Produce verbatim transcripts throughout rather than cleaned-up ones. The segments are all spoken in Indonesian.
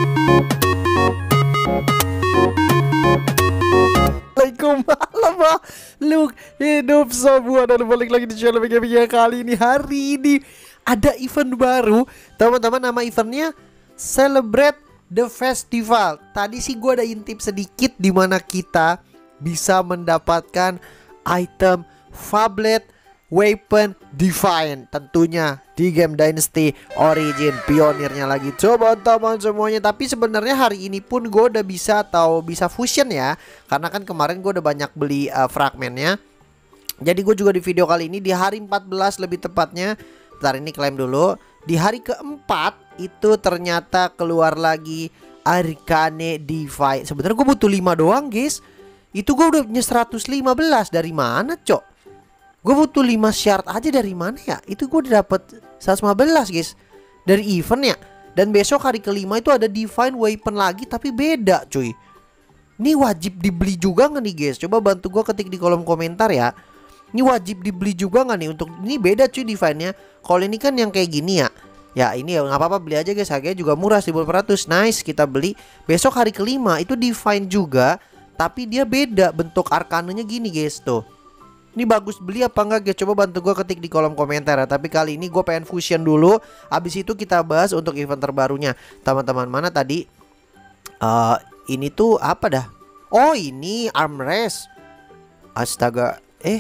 Malam makhluk hidup semua, dan balik lagi di channel B G B. Kali ini, hari ini ada event baru teman-teman. Nama eventnya Celebrate the Festival. Tadi sih gue ada intip sedikit dimana kita bisa mendapatkan item Fablet Weapon Divine, tentunya di game Dynasty Origin, pionirnya lagi coba teman semuanya. Tapi sebenarnya hari ini pun gue udah bisa atau bisa fusion ya, karena kan kemarin gue udah banyak beli uh, fragmennya. Jadi gue juga di video kali ini di hari empat belas lebih tepatnya. Bentar, ini klaim dulu. Di hari keempat itu ternyata keluar lagi Arcane Divine. Sebenarnya gue butuh lima doang guys. Itu gue udah punya seratus lima belas. Dari mana cok? Gue butuh lima shard aja, dari mana ya? Itu gue udah dapet seratus lima belas guys, dari event ya. Dan besok hari kelima itu ada Divine Weapon lagi, tapi beda cuy. Ini wajib dibeli juga gak nih guys? Coba bantu gue ketik di kolom komentar ya. Ini wajib dibeli juga gak nih? Untuk ini beda cuy Divine-nya. Kalau ini kan yang kayak gini ya. Ya ini ya nggak apa-apa, beli aja guys, harganya juga murah, seribu delapan ratus. Nice, kita beli. Besok hari kelima itu Divine juga, tapi dia beda bentuk arkananya gini guys tuh. Ini bagus beli apa enggak guys? Coba bantu gue ketik di kolom komentar ya. Tapi kali ini gue pengen fusion dulu. Habis itu kita bahas untuk event terbarunya teman-teman. Mana tadi? Uh, ini tuh apa dah? Oh ini armrest. Astaga. Eh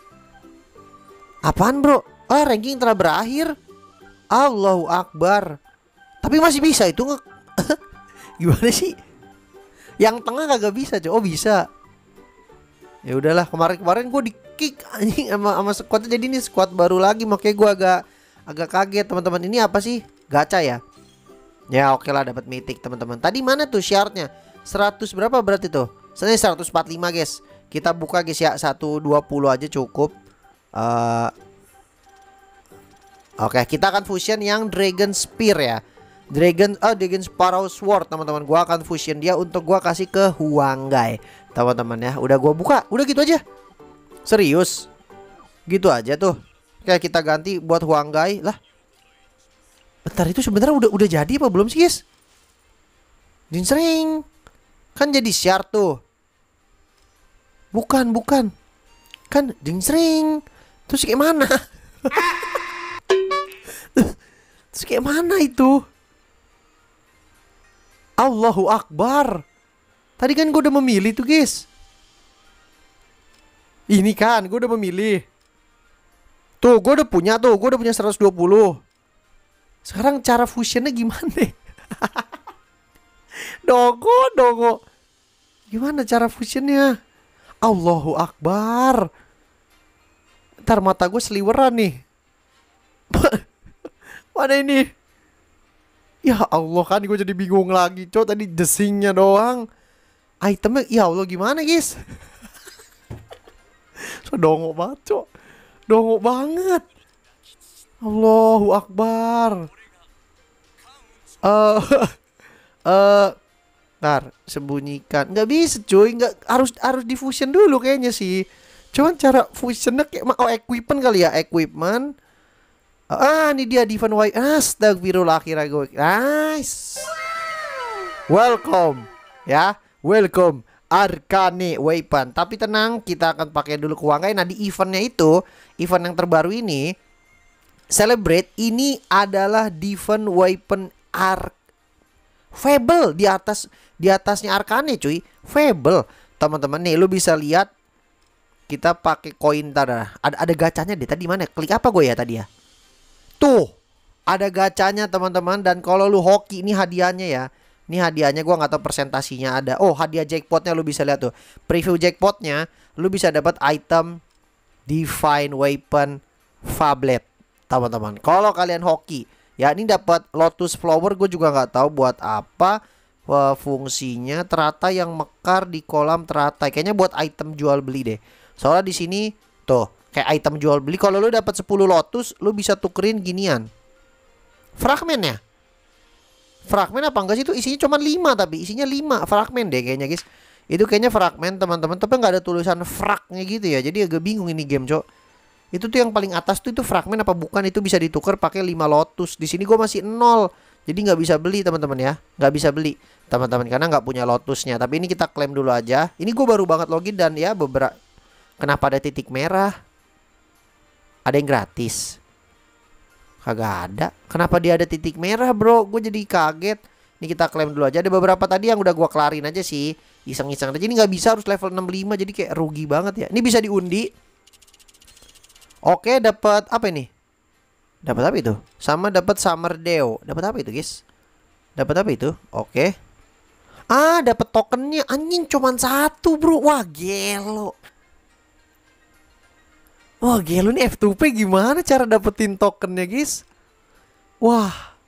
apaan bro? Ah ranking telah berakhir. Allahu Akbar. Tapi masih bisa itu nge gimana sih? Yang tengah kagak bisa coba. Oh bisa. Ya udahlah, kemarin-kemarin gue di kick anjing sama sama squadnya, jadi ini squad baru lagi, makanya gue agak agak kaget teman-teman. Ini apa sih? Gacha ya? Ya oke lah, dapat mythic teman-teman. Tadi mana tuh syaratnya? seratus berapa berarti tuh? Sebenarnya seratus empat puluh lima guys. Kita buka guys ya, seratus dua puluh aja cukup. uh, Oke, kita akan fusion yang Dragon Spear ya. Dragon oh Dragon Sparrow Sword teman-teman. Gua akan fusion dia untuk gua kasih ke Huanggai teman-teman ya. Udah gua buka, udah gitu aja. Serius, gitu aja tuh. Kayak kita ganti buat Huanggai lah. Bentar, itu sebenarnya udah udah jadi apa belum sih guys? Dinsering kan jadi shard tuh. Bukan bukan kan dinsering. Terus kayak mana? Terus kayak mana itu? Allahu Akbar. Tadi kan gue udah memilih tuh guys. Ini kan gue udah memilih. Tuh gue udah punya tuh. Gue udah punya seratus dua puluh. Sekarang cara fusionnya gimana? Dogo dogo. Gimana cara fusionnya? Allahu Akbar. Ntar mata gue seliweran nih. Mana ini? Ya Allah, kan gue jadi bingung lagi cok. Tadi desingnya doang. Itemnya ya Allah gimana guys? So dongo banget cok. Dongo banget. Allahu Akbar. Eh uh, uh, Ntar sembunyikan. Nggak bisa cuy. Nggak, harus harus diffusion dulu kayaknya sih. Cuman cara fusionnya kayak oh equipment kali ya. Equipment. Ah ini dia Divine White. Astagfirullah, akhirnya gue. Nice. Welcome ya. Welcome Arcane Weapon. Tapi tenang, kita akan pakai dulu ke Huanggai. Nah di eventnya itu, event yang terbaru ini Celebrate, ini adalah Divine Weapon Arc Fable. Di atas, di atasnya Arcane cuy. Fable teman-teman. Nih lu bisa lihat. Kita pakai koin tadi. Ada, ada gacanya deh. Tadi mana? Klik apa gue ya tadi ya? Tuh ada gacanya teman-teman. Dan kalau lu hoki, ini hadiahnya ya. Ini hadiahnya, gue nggak tahu persentasinya ada. Oh hadiah jackpotnya lu bisa lihat tuh. Preview jackpotnya, lu bisa dapat item Divine Weapon Fablet teman-teman. Kalau kalian hoki ya, ini dapat Lotus Flower. Gue juga nggak tahu buat apa uh, fungsinya. Teratai yang mekar di kolam teratai. Kayaknya buat item jual beli deh. Soalnya di sini tuh kayak item jual beli. Kalau lu dapat sepuluh Lotus, lu bisa tukerin ginian. Fragmen ya? Fragmen apa enggak sih itu? Isinya cuma lima, tapi isinya lima fragmen deh kayaknya guys. Itu kayaknya fragmen teman-teman, tapi nggak ada tulisan fragnya gitu ya. Jadi agak bingung ini game, cok. Itu tuh yang paling atas tuh itu fragmen apa bukan, itu bisa ditukar pakai lima Lotus. Di sini gue masih nol. Jadi nggak bisa beli teman-teman ya. Nggak bisa beli teman-teman karena nggak punya Lotusnya. Tapi ini kita klaim dulu aja. Ini gue baru banget login dan ya beberapa. Kenapa ada titik merah? Ada yang gratis? Kagak ada. Kenapa dia ada titik merah bro? Gue jadi kaget. Ini kita klaim dulu aja. Ada beberapa tadi yang udah gue kelarin aja sih. Iseng-iseng aja. Ini nggak bisa, harus level enam puluh lima. Jadi kayak rugi banget ya. Ini bisa diundi. Oke, dapat apa ini? Dapat apa itu? Sama dapat Summer Deo. Dapat apa itu guys? Dapat apa itu? Oke. Ah, dapat tokennya. Anjing cuman satu bro. Wah gelo. Wah gelo nih F two P gimana cara dapetin tokennya guys? Wah.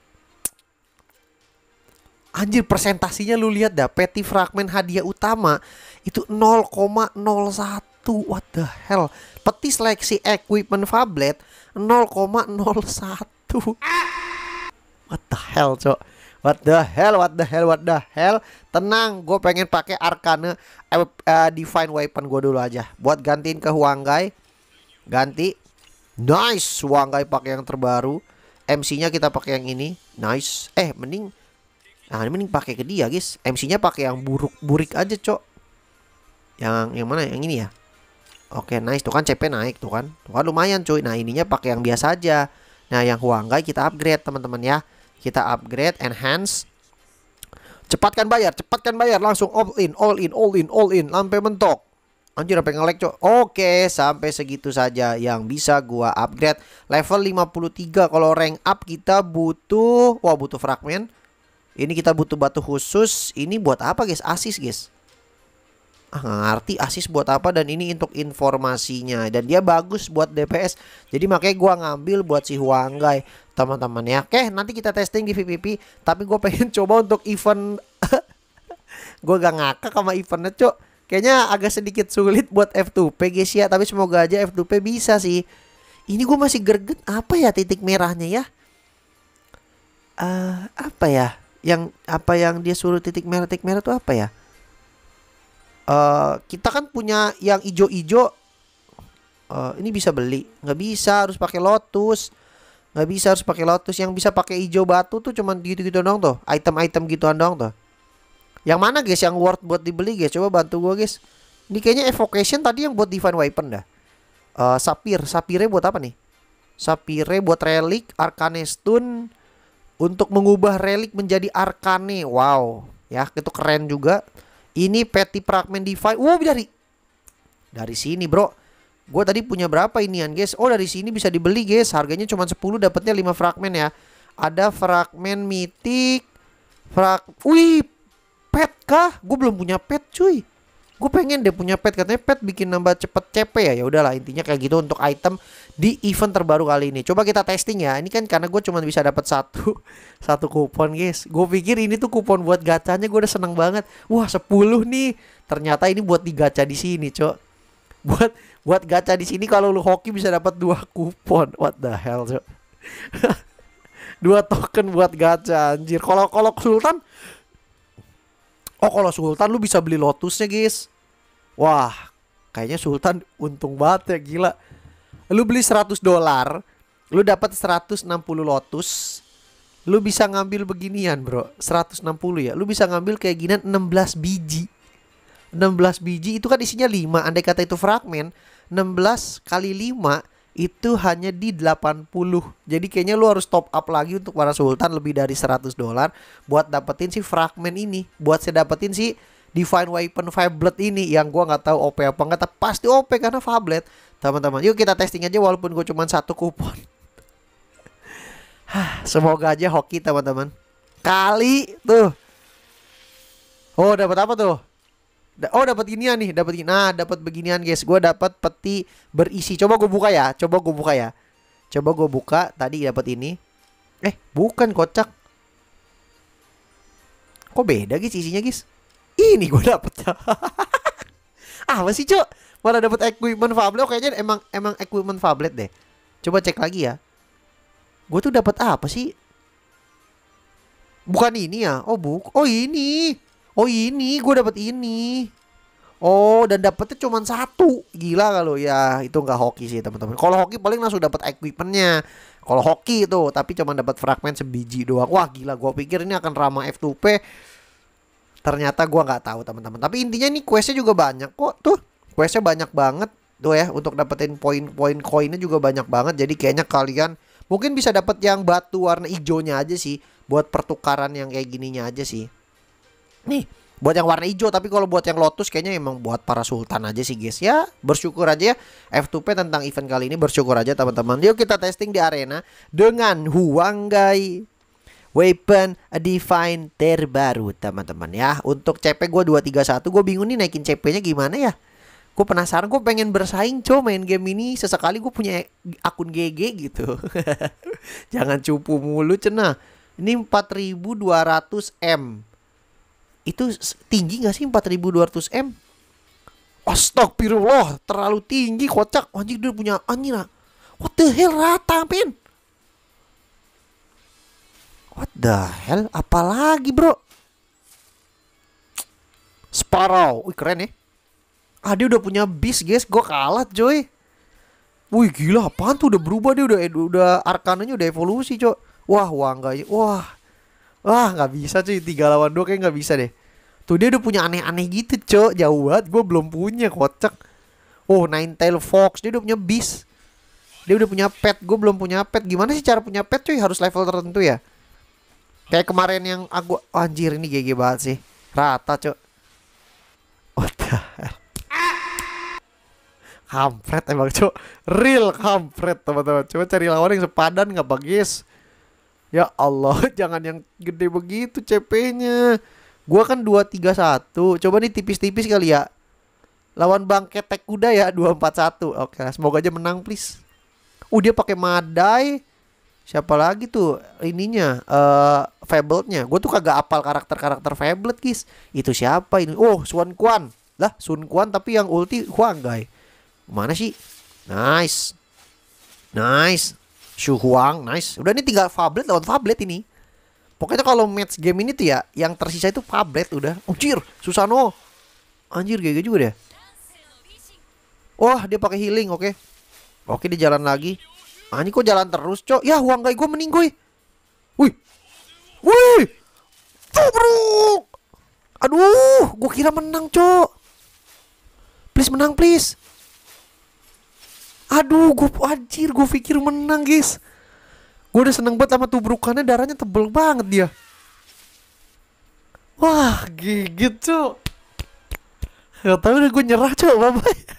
Anjir presentasinya lu lihat dah. Petty fragment hadiah utama itu nol koma nol satu. What the hell? Peti seleksi equipment Fablet nol koma nol satu. What the hell cok? What the hell? What the hell? What the hell? Tenang, gue pengen pakai Arcane uh, uh, Divine Weapon gue dulu aja buat gantiin ke Huanggai. Ganti. Nice, Huanggai pakai yang terbaru. M C-nya kita pakai yang ini. Nice. Eh, mending Nah, ini mending pakai ke dia, guys. M C-nya pakai yang buruk-burik aja, cok. Yang yang mana? Yang ini ya. Oke, nice. Tuh kan C P naik tuh kan. Tuh kan lumayan, cuy. Nah, ininya pakai yang biasa aja. Nah, yang Huanggai kita upgrade, teman-teman ya. Kita upgrade, enhance. Cepatkan bayar, cepatkan bayar. Langsung all in, all in, all in, all in. Sampai mentok. Anjir, sampai nge-lag, cok. Oke, sampai segitu saja yang bisa gua upgrade. Level lima puluh tiga. Kalau rank up kita butuh, wah butuh fragmen. Ini kita butuh batu khusus. Ini buat apa guys? Asis guys. Ah nggak ngerti asis buat apa. Dan ini untuk informasinya. Dan dia bagus buat D P S. Jadi makanya gua ngambil buat si Huanggai, teman-teman ya. Oke, nanti kita testing di V P P. Tapi gue pengen coba untuk event. Gue gak ngakak sama eventnya cok. Kayaknya agak sedikit sulit buat F two P guys ya. Tapi semoga aja F two P bisa sih. Ini gue masih greget. Apa ya titik merahnya ya? Uh, apa ya? Yang apa yang dia suruh titik merah titik merah tuh apa ya? Uh, kita kan punya yang ijo-ijo. Uh, ini bisa beli? Nggak bisa, harus pakai Lotus. Nggak bisa, harus pakai Lotus. Yang bisa pakai ijo batu tuh cuman gitu-gitu dong tuh. Item-item gituan dong tuh. Yang mana guys yang worth buat dibeli guys? Coba bantu gue guys. Ini kayaknya evocation tadi yang buat divine weapon dah. Uh, Sapir, Sapire buat apa nih? Sapire buat relik, Arcane Stone. Untuk mengubah relik menjadi Arcane. Wow. Ya itu keren juga. Ini petty fragment divine. Wow dari Dari sini bro. Gue tadi punya berapa inian guys? Oh dari sini bisa dibeli guys. Harganya cuma sepuluh, dapatnya lima fragmen ya. Ada fragmen mitik. Frag Wih, pet kah? Gue belum punya pet cuy. Gue pengen deh punya pet, katanya pet bikin nambah cepet C P ya. Ya udahlah intinya kayak gitu untuk item di event terbaru kali ini. Coba kita testing ya. Ini kan karena gue cuma bisa dapat satu satu kupon guys. Gue pikir ini tuh kupon buat gacanya, gue udah seneng banget. Wah sepuluh nih. Ternyata ini buat digacha di sini, cok. Buat buat gacha di sini kalau lu hoki bisa dapat dua kupon. What the hell, cok. Dua token buat gacha anjir. Kalau kalau Sultan Oh kalau Sultan lu bisa beli Lotusnya guys. Wah kayaknya Sultan untung banget ya, gila. Lu beli seratus dolar, lu dapat seratus enam puluh Lotus. Lu bisa ngambil beginian bro, seratus enam puluh ya. Lu bisa ngambil kayak ginian enam belas biji. enam belas biji itu kan isinya lima. Andai kata itu fragmen, enam belas kali lima itu hanya di delapan puluh. Jadi kayaknya lu harus top up lagi untuk para Sultan lebih dari seratus dolar buat dapetin si fragmen ini. Buat saya dapetin si Divine Weapon Fablet ini yang gua nggak tahu O P apa enggak, tapi pasti O P karena Fablet. Teman-teman, yuk kita testing aja walaupun gue cuma satu kupon. Semoga aja hoki teman-teman. Kali tuh. Oh, dapat apa tuh? Oh dapat ginian nih, dapat nah dapat beginian guys. Gue dapat peti berisi. Coba gue buka ya, coba gue buka ya. Coba gue buka. Tadi dapat ini. Eh bukan, kocak. Kok beda guys isinya guys? Ini gue dapet. Apa sih cok? Malah dapat equipment Fablet. Oh, kayaknya emang emang equipment Fablet deh. Coba cek lagi ya. Gue tuh dapat apa sih? Bukan ini ya? Oh buk. Oh ini. Oh ini, gue dapat ini. Oh, dan dapetnya cuma satu. Gila kalau ya, itu nggak hoki sih teman-teman. Kalau hoki paling langsung dapat equipmentnya. Kalau hoki itu, tapi cuma dapat fragmen sebiji doang. Wah gila, gue pikir ini akan ramah F dua P. Ternyata gua nggak tahu teman-teman. Tapi intinya nih questnya juga banyak kok tuh. Questnya banyak banget tuh ya, untuk dapetin poin-poin koinnya juga banyak banget. Jadi kayaknya kalian mungkin bisa dapat yang batu warna hijaunya aja sih, buat pertukaran yang kayak gininya aja sih. Nih, buat yang warna hijau, tapi kalau buat yang lotus kayaknya emang buat para sultan aja sih guys. Ya, bersyukur aja ya F dua P tentang event kali ini, bersyukur aja teman-teman. Yuk kita testing di arena dengan Huanggai Weapon Divine terbaru teman-teman ya. Untuk C P gue dua tiga satu, gue bingung nih naikin C P-nya gimana ya. Gue penasaran, gue pengen bersaing cow main game ini. Sesekali gue punya akun G G gitu. Jangan cupu mulu cenah. Ini empat ribu dua ratus M. Itu tinggi gak sih empat ribu dua ratus M? Astagfirullah, terlalu tinggi kocak. Anjir dia punya anjir. What the hell, rata pin. What the hell? Apalagi bro? Sparrow. Wih keren ya. Ah dia udah punya beast guys. Gue kalah coy. Wih gila, apaan tuh, udah berubah dia, udah udah arkananya udah evolusi coy. Wah Huanggai. Wah. Wah gak bisa cuy, tiga lawan dua kayak gak bisa deh. Tuh dia udah punya aneh-aneh gitu coy. Jauh banget, gue belum punya, kocak. Oh Ninetale Fox, dia udah punya beast. Dia udah punya pet, gue belum punya pet. Gimana sih cara punya pet cuy? Harus level tertentu ya? Kayak kemarin yang aku, oh, anjir ini G G banget sih. Rata coy. What the hell? Kampret emang coy. Real kampret teman-teman. Coba cari lawan yang sepadan gak bagus. Ya Allah, jangan yang gede begitu C P-nya. Gua kan dua tiga satu. Coba nih tipis-tipis kali ya. Lawan Bang Ketek Kuda ya dua empat satu. Oke, semoga aja menang please. Uh dia pakai Madai. Siapa lagi tuh ininya? Uh, Fablet-nya. Gue tuh kagak apal karakter-karakter Fablet guys. Itu siapa ini? Oh, Sun Quan. Lah, Sun Quan tapi yang ulti Huanggai. Mana sih? Nice. Nice. Shu Huang, nice. Udah nih tinggal Fablet lawan Fablet ini. Pokoknya kalau match game ini tuh ya, yang tersisa itu Fablet udah. Anjir, Susano. Anjir G G juga deh. Wah, dia pakai healing, oke. Oke, dia jalan lagi. Ah, ini kok jalan terus, cok. Ya, Huanggai gue mending gue. Wih. Wih. Tubruk. Aduh, gue kira menang, cok. Please menang, please. Aduh, gue anjir, gue pikir menang, guys. Gue udah seneng banget sama tubrukannya, darahnya tebel banget dia. Wah, gigit, cok. Gak tau udah gue nyerah, cok. Bye-bye.